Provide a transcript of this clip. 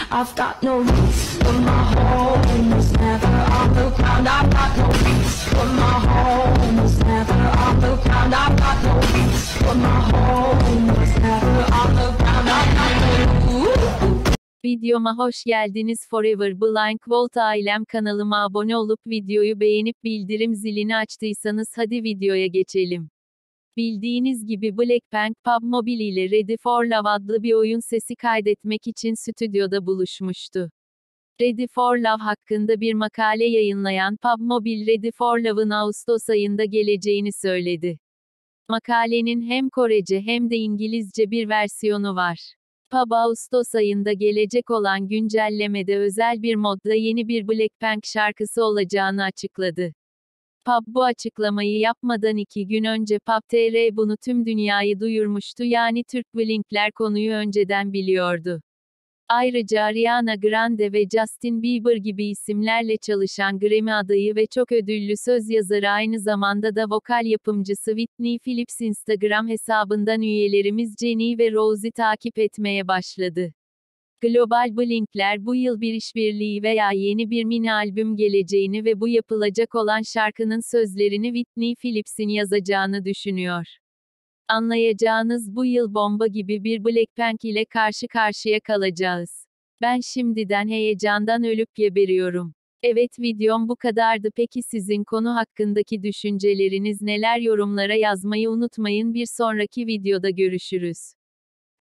I've got no roots, but my home was never on the ground. I've got no roots, but my home was never on the ground. I've got no roots, but my home was never on the ground. I've got no roots. Videoma hoş geldiniz. Forever Blind Vault ailem, kanalıma abone olup videoyu beğenip bildirim zilini açtıysanız hadi videoya geçelim. Bildiğiniz gibi Blackpink, PUBG Mobile ile Ready for Love adlı bir oyun sesi kaydetmek için stüdyoda buluşmuştu. Ready for Love hakkında bir makale yayınlayan PUBG Mobile, Ready for Love'ın Ağustos ayında geleceğini söyledi. Makalenin hem Korece hem de İngilizce bir versiyonu var. PUBG Ağustos ayında gelecek olan güncellemede özel bir modda yeni bir Blackpink şarkısı olacağını açıkladı. PUBG bu açıklamayı yapmadan 2 gün önce PUBG.tr bunu tüm dünyayı duyurmuştu, yani Türk Blinkler konuyu önceden biliyordu. Ayrıca Ariana Grande ve Justin Bieber gibi isimlerle çalışan Grammy adayı ve çok ödüllü söz yazarı, aynı zamanda da vokal yapımcısı Whitney Phillips Instagram hesabından üyelerimiz Jennie ve Rose'i takip etmeye başladı. Global Blinkler bu yıl bir işbirliği veya yeni bir mini albüm geleceğini ve bu yapılacak olan şarkının sözlerini Whitney Phillips'in yazacağını düşünüyor. Anlayacağınız bu yıl bomba gibi bir Blackpink ile karşı karşıya kalacağız. Ben şimdiden heyecandan ölüp geberiyorum. Evet, videom bu kadardı. Peki sizin konu hakkındaki düşünceleriniz neler? Yorumlara yazmayı unutmayın. Bir sonraki videoda görüşürüz.